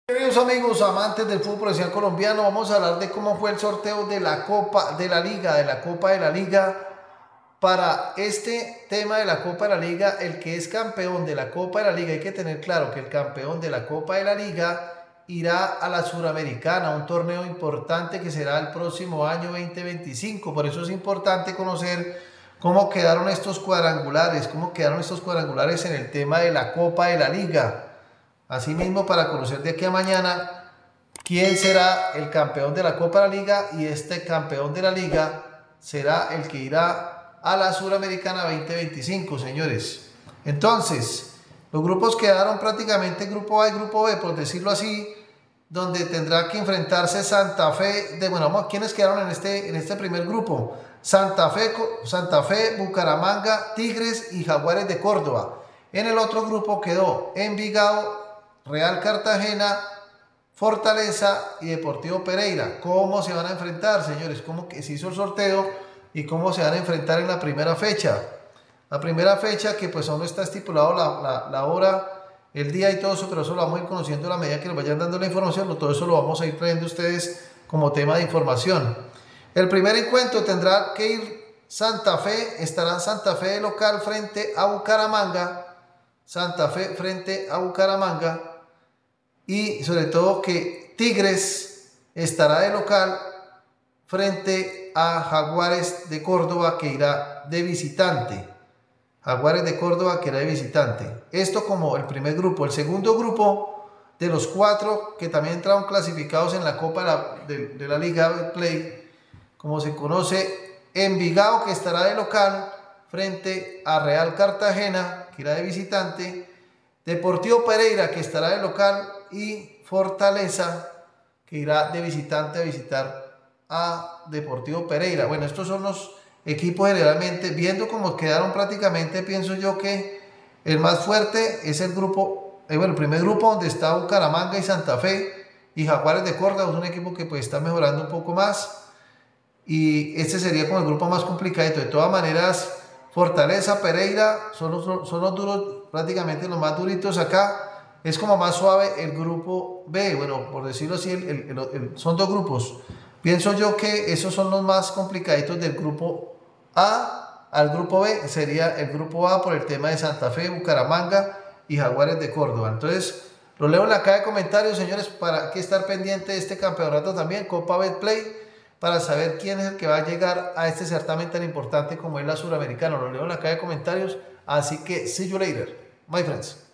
Queridos amigos, amantes del fútbol profesional colombiano, vamos a hablar de cómo fue el sorteo de la Copa de la Liga, de la Copa de la Liga. Para este tema de la Copa de la Liga, el que es campeón de la Copa de la Liga, hay que tener claro que el campeón de la Copa de la Liga irá a la Suramericana, un torneo importante que será el próximo año 2025. Por eso es importante conocer cómo quedaron estos cuadrangulares, en el tema de la Copa de la Liga. Asimismo, para conocer de aquí a mañana quién será el campeón de la Copa de la Liga, y este campeón de la Liga será el que irá a la Suramericana 2025, señores. Entonces, los grupos quedaron prácticamente grupo A y grupo B, por decirlo así, donde tendrá que enfrentarse Santa Fe, ¿quiénes quedaron en este primer grupo? Santa Fe, Bucaramanga, Tigres y Jaguares de Córdoba. En el otro grupo quedó Envigado, Real Cartagena, Fortaleza y Deportivo Pereira. ¿Cómo se van a enfrentar, señores? ¿Cómo que se hizo el sorteo y cómo se van a enfrentar en la primera fecha? La primera fecha, que pues aún no está estipulado la hora, el día y todo eso, pero eso lo vamos a ir conociendo a la medida que nos vayan dando la información. Todo eso lo vamos a ir trayendo a ustedes como tema de información. El primer encuentro tendrá que ir Santa Fe, estará Santa Fe de local frente a Bucaramanga. Santa Fe frente a Bucaramanga. Y sobre todo que Tigres estará de local frente a Jaguares de Córdoba, que irá de visitante. Jaguares de Córdoba, que irá de visitante. Esto como el primer grupo. El segundo grupo, de los cuatro que también entraron clasificados en la Copa de la Liga Play, como se conoce, Envigado, que estará de local frente a Real Cartagena, que irá de visitante. Deportivo Pereira, que estará de local, y Fortaleza, que irá de visitante a visitar a Deportivo Pereira. Bueno, estos son los equipos generalmente. Viendo cómo quedaron prácticamente, pienso yo que el más fuerte es el grupo, el primer grupo, donde está Bucaramanga y Santa Fe y Jaguares de Córdoba. Es un equipo que pues está mejorando un poco más, y este sería como el grupo más complicado. De todas maneras, Fortaleza, Pereira son los duros, prácticamente los más duritos acá. Es como más suave el grupo B, bueno, por decirlo así, son dos grupos. Pienso yo que esos son los más complicaditos del grupo A al grupo B. Sería el grupo A por el tema de Santa Fe, Bucaramanga y Jaguares de Córdoba. Entonces, lo leo en la caja de comentarios, señores, para que estar pendiente de este campeonato también, Copa Betplay, para saber quién es el que va a llegar a este certamen tan importante como es la Suramericana. Lo leo en la caja de comentarios, así que see you later, my friends.